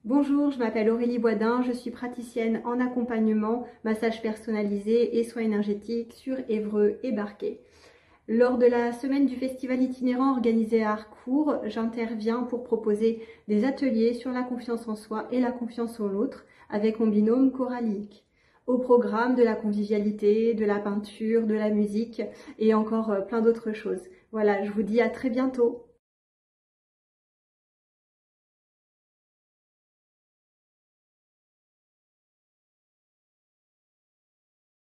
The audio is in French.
Bonjour, je m'appelle Aurélie Boisdin, je suis praticienne en accompagnement, massage personnalisé et soins énergétiques sur Évreux et Barquet. Lors de la semaine du festival itinérant organisé à Harcourt, j'interviens pour proposer des ateliers sur la confiance en soi et la confiance en l'autre avec mon binôme corallique. Au programme de la convivialité, de la peinture, de la musique et encore plein d'autres choses. Voilà, je vous dis à très bientôt.